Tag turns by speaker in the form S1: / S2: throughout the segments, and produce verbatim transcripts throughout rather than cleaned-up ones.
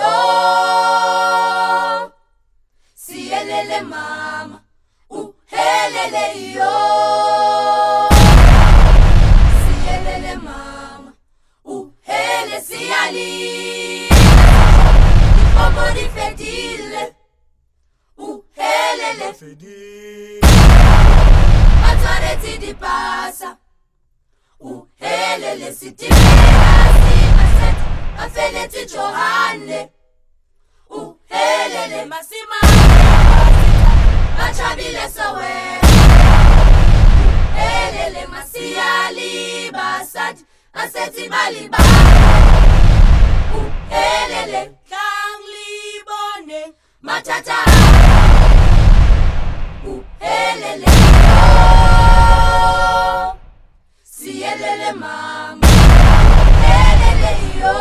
S1: yo. Siyelele mama, uhelele yo. Siyelele mama, uhele siyali. Ipopo di fedile, uhelele fedile. Atareti di pasa, uhelele sitimela simaset. Afeleti Johane, uhelele masima. Achabile sowe, uhelele masiyali basad. Aseti baliba, uhelele kangli bone matata. Uhelele yo, siyelele mama. Uhelele yo.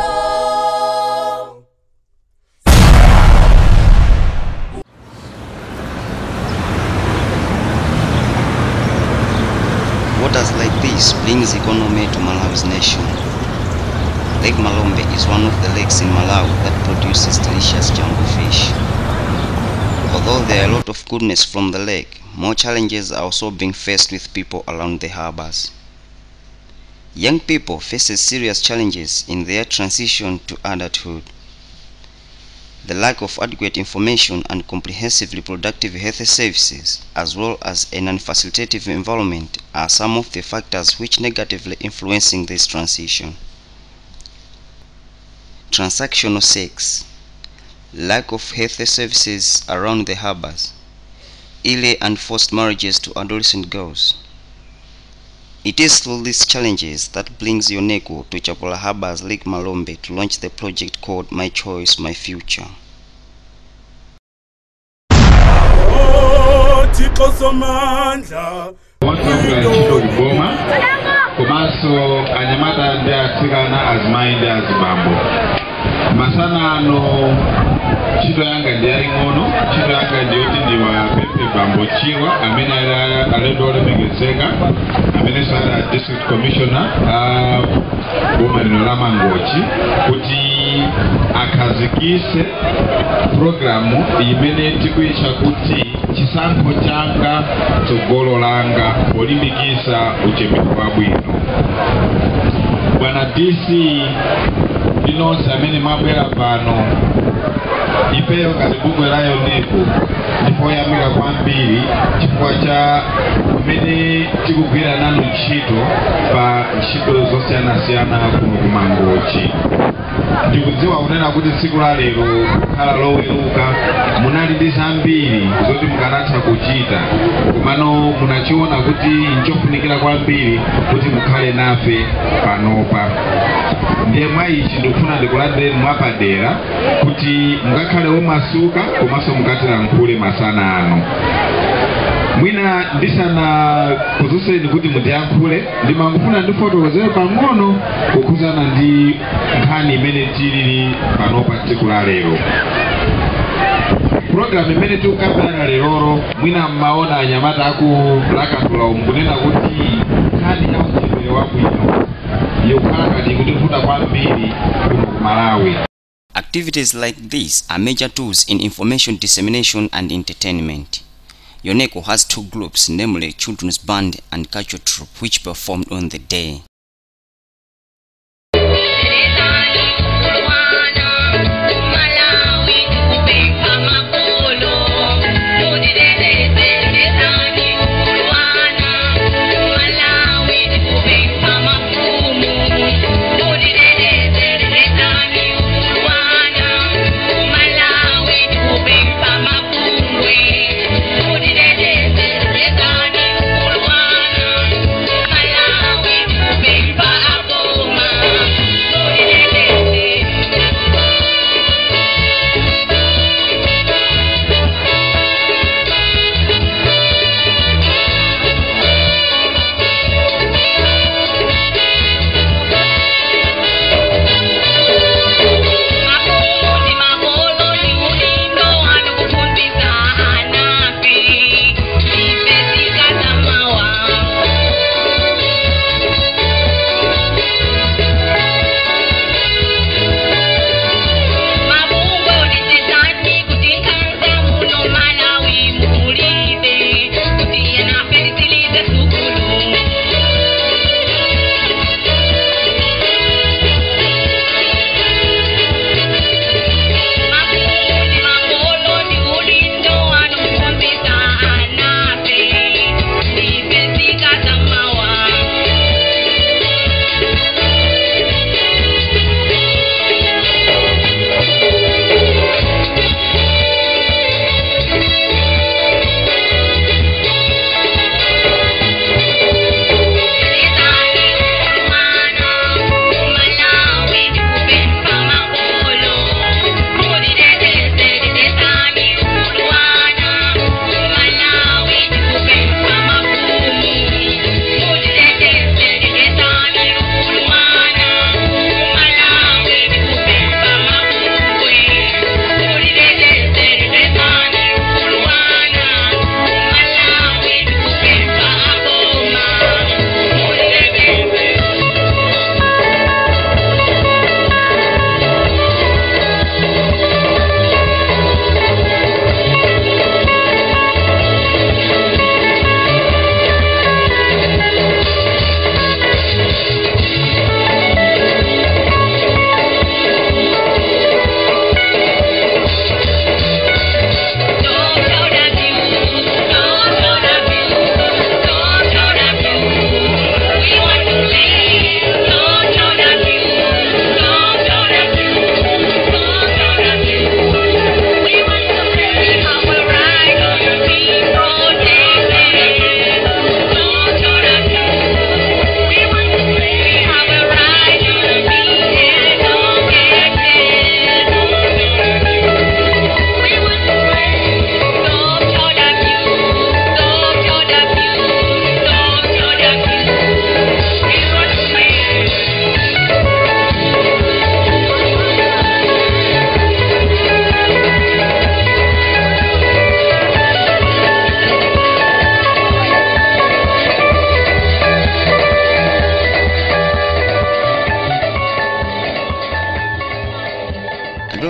S2: Waters like this brings economy to Malawi's nation. Lake Malombe is one of the lakes in Malawi that produces delicious jungle fish. Although there are a lot of goodness from the lake, more challenges are also being faced with people around the harbors. Young people face serious challenges in their transition to adulthood. The lack of adequate information and comprehensive reproductive health services, as well as a non-facilitative environment, are some of the factors which negatively influencing this transition. Transactional sex, lack of health services around the harbors, early and forced marriages to adolescent girls. It is through these challenges that brings Yoneko to Chapala Harbour's Lake Malombe to launch the project called My Choice, My Future.
S3: Komanso anyamata ndi atsikana azimayi azibambo. Masana ano ntchito yanga ndi yaying'ono, ntchito yanga ndi yoti ndiwapemphe bambo Chiwa amene ali alendo olemekezeka, amene sala district commissioner boma lino la Mangochi, kuti akhazikitse programu imene tikuyitcha kuti chisankho changa tsogolo langa polimbikitsa uchepeko wabwino. Bwana D C linonse amene mwabwera pano, ifeyo ngati bungwe la Yoneko ndipoyamika kwambiri chifukwa cha kumene tikugwira nanu ntchito pa ntchito zosiyanasiyana kuno ku Mangochi. Ndikudziwa kunena kuti tsiku la lero kukhala loweruka munali ndi zambiri zoti mukanatha kuchita, komano munachiona kuti nchofunikira kwambiri kuti mukhale nafe panopa. Ndiye mwa ichi ndikufuna ndikulandireni mwapadera kuti mukakhale omasuka komanso mukatilankhule masana ano. Mwina ndisana kuzuseni kuti mundiyankhule, ndimangofuna ndifotokozere pang'ono kukhudzana ndi nkhani imene tilili panopa tsiku la lero. Program imene tikukambirana leroro mwina mmaona anyamata aku Lakatula umunena kuti nkhani ya uchepere wabwino yokhala ngati kutivuta kwambiri kuno ku Malawi.
S2: Activities like these are major tools in information dissemination and entertainment. Yoneko has two groups, namely Children's Band and Culture Troupe, which performed on the day.
S4: Baby.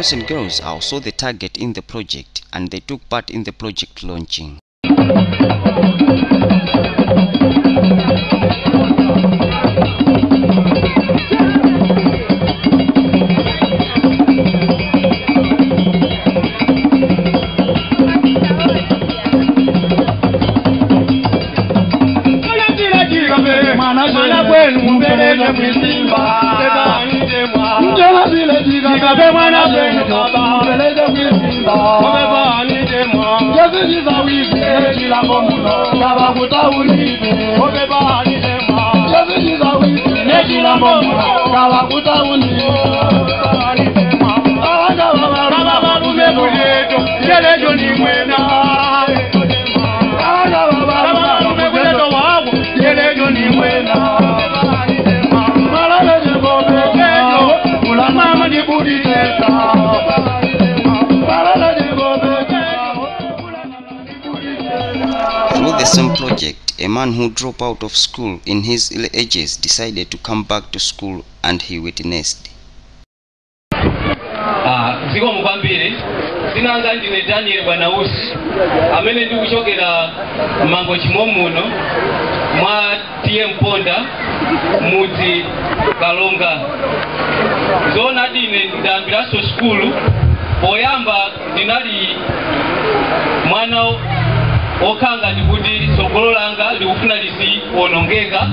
S2: boys and girls are also the target in the project, and they took part in the project launching. Through the same project, a man who dropped out of school in his early ages decided to come back to school, and he witnessed.
S4: Ah, ziko mkwambiri sinanga ndine Daniel Banausi amene ndi kuchokera mango chimomuno mwa tiye mponda mudzi Kalonga. Zona dine ndambilaso skulu poyamba ndinali mwana okanga ndikuti sogolo langa likufuna lisi wonongeka,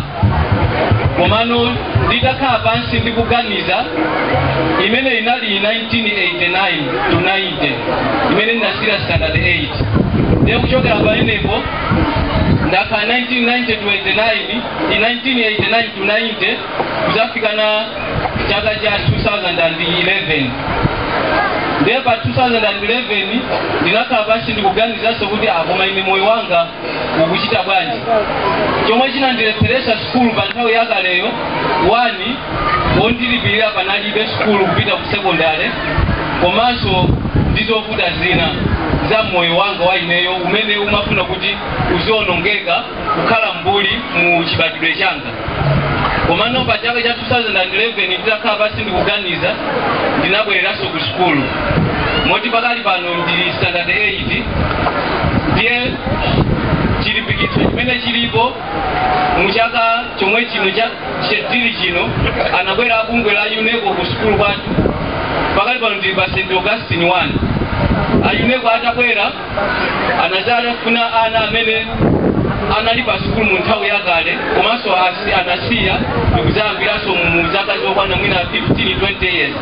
S4: komano ndidakhala pansi ndikuganiza imene inali nineteen eighty-nine to ninety imene ndinasira standard eight. Ndiye kuchokera pamenepo ndakhala nineteen ninety to eighty-nine, nineteen eighty-nine to ninety kuzafika na chaka cha two thousand eleven. Ndiye pa two thousand eleven ndinakhala pansi ndikuganizaso kuti akoma ine moyo wanga ukuchita bwanji. Chomwe chinandilepheresa skulu pa nthawi yakaleyo wani wondilipirira panalibe skulu kupita ku secondary, komanso ndizovuta zina za moyo wanga wa ineyo umene umafuna kuti uzionongeka kukhala mbuli mu chibadwidwe changa. Komano pa chaka cha two thousand eleven ndinakhala pansi ndikuganiza ndinabwereraso ku skulu. Moti pakali pano ndi standard eight. Ndiye chilimbikitso chimene chilipo muchaka chomwe chino cha chedili chino anabwera bungwe la UNESCO ku skulu kwathu. Pakali pano ndi pa Saint Augustine one. A UNESCO atabwera anazala kufuna ana amene anali pa skulu mu nthawi yakale, komanso anasiya ndikuzambiranso mu zaka zokwana mwina fifteen twenty years.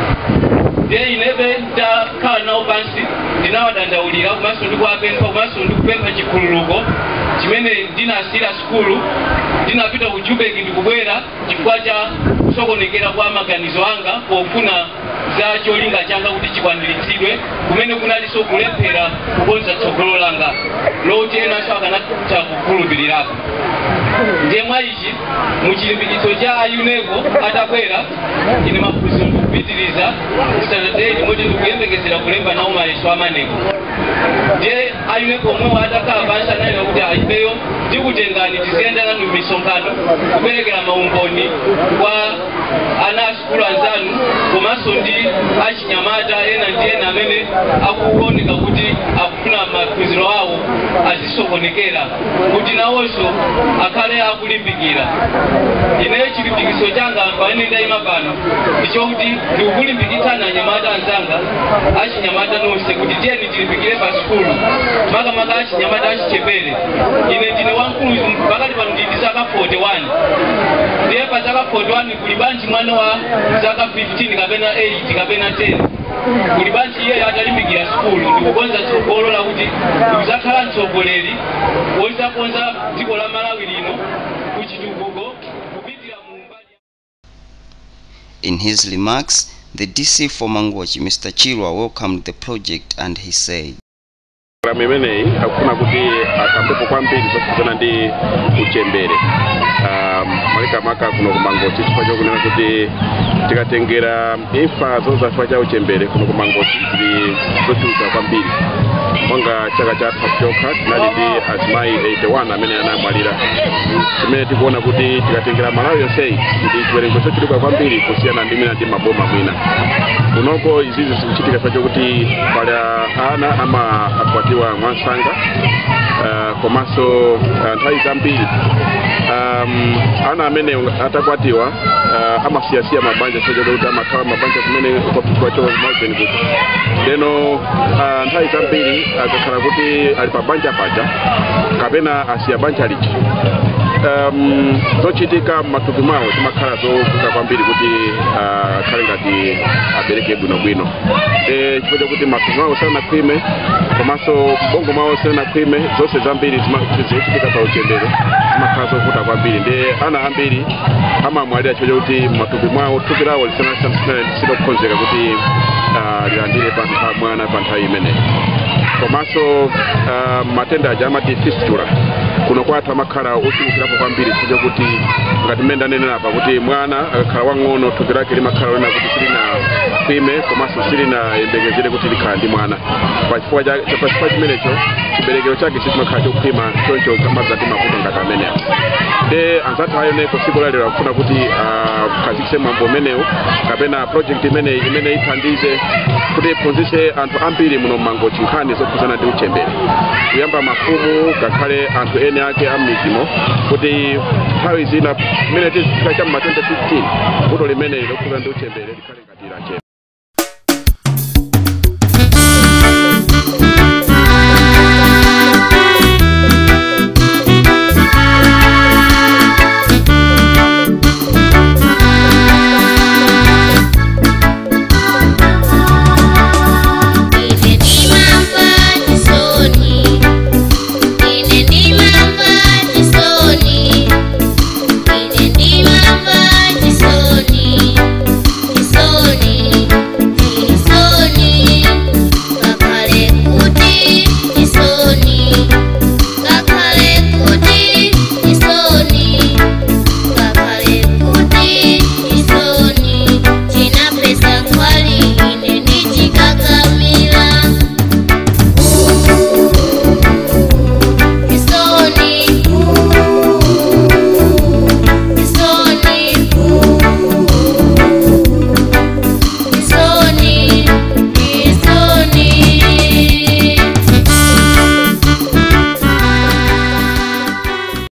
S4: Ndiye inebe ndakhala nawo pansi ndinawadandaulira komanso ndikuwapempha komanso ndikupempha chikhululuko chimene ndinasira skulu ndinapita ku Joburg ndikubwera chifukwa cha kusokonekera kwa maganizo anga pofuna za cholinga changa kuti chikwaniritsidwe kumene kunaliso kulephera kukonza tsogolo langa loti enanso akanatha kukhulupirirapo. Ndiye mwa ichi muchilimbikitso cha UNESCO atabwera ine maphunziro ndikupitiriza standard eight moti ndikuyembekezera kulemba nawo mayeso amaneko. Ndiye UNESCO omwewo atakhala pansi ananena kuti aipeyo ndikutengani tiziyenda nanu misonkhano kuperekera maumboni kwa ana askulu anzanu komanso ndi achinyamata ena ndi ena amene akuoneka kuti akufuna maphunziro awo azisokonekera kuti nawonso akhale akulimbikira. Ineyo chilimbikitso changa pamene ndayima pano ndichokuti ndikukulimbikitsana anyamata anzanga achinyamata nonse kuti tiyeni tilimbikire pa skulu makamaka achinyamata achichepere. Ine ndine wamkulu pakati pano ndi zaka forty-one. Ndiye pa zaka forty-one kuli banji mwana wa zaka fifteen kapena eight kapena ten kuli banji iye atalimbikira skulu ndikukonza tsogolo la kuti ndikuzakhala mtsogoleri wozakonza dziko la Malawi lino kuchitukuko kupitira mu mbali.
S2: In his remarks, the D C for Mangwachi, Mister Chirwa, welcomed the project, and he said,
S5: Imeneyi akufuna kuti akambepo kwambiri zokuzana ndi uchembere. Malika maka kuno kumangochi chifukwa chokunena kuti tikatengera imfa zozafa cha uchembere kuno kumangochi zili zochuluka kwambiri. monga chaka cha tapyoka tinali ndi azimayi eighty-one amene anamwalira. Chimene tikuona kuti tikatengera Malawi yonseyi ndi chiwerengo chochuluka kwambiri kusiyana ndi mina ndi maboma mwina. Kunoko izizi zikuchitika chifukwa kuti pali ana ama akwatiwa mwansanga uh, komanso uh, nthawi zambiri um, ana amene atakwatiwa uh, amasiyasiya mabanja chifukwa kuti amakhala mabanja kumene kwapitwa cho mountain kuti leno uh, nthawi zambiri akakhala kuti ali pa banja paja kapena asiya banja lichi um, zochitika matupi mwawo zimakhala zovuta kwambiri kuti akhale uh, ngati abereke bwinobwino. E chifukwa kuti matupi mwawo sanakhwime komanso bongo mwawo sanakhwime, zonse zambiri zikuchitika pa uchembere zimakhala zovuta kwambiri. Ndi ana ambiri amamwalira chifukwa kuti matupi mwawo thupi lawo lisanakhonzeka kuti uh, lilandire pa mwana pa nthawi imeneyi. Komanso uh, matenda aja amati fistula kuno kwathu amakhala ochulukirapo kwambiri chifukwa kuti ngati mmene ndanenera apa kuti mwana akakhala wang'ono thupi lake limakhala lina kuti silina khwime komanso silina yembekezere kuti likhala ndi mwana. Pachifukwa chifukwa chimenecho chiberekero chake sichimakhala chokhwima choncho kamazati mavuto ngati amenewo. De anzathu ayoneko siku lalero akufuna kuti akhazikitse mwambo umenewu kapena project imene imene ithandize kuti iphunzitse anthu ambiri muno m'Mangochi nkhani zokhudzana ndi uchembere, kuyamba mafumu ngakhale anthu ene ake am'midzi kuti nthawi zina imene tizifika cha ma twenty fifteen vuto limene lokhudzana ndi uchembere likhale ngati lachema.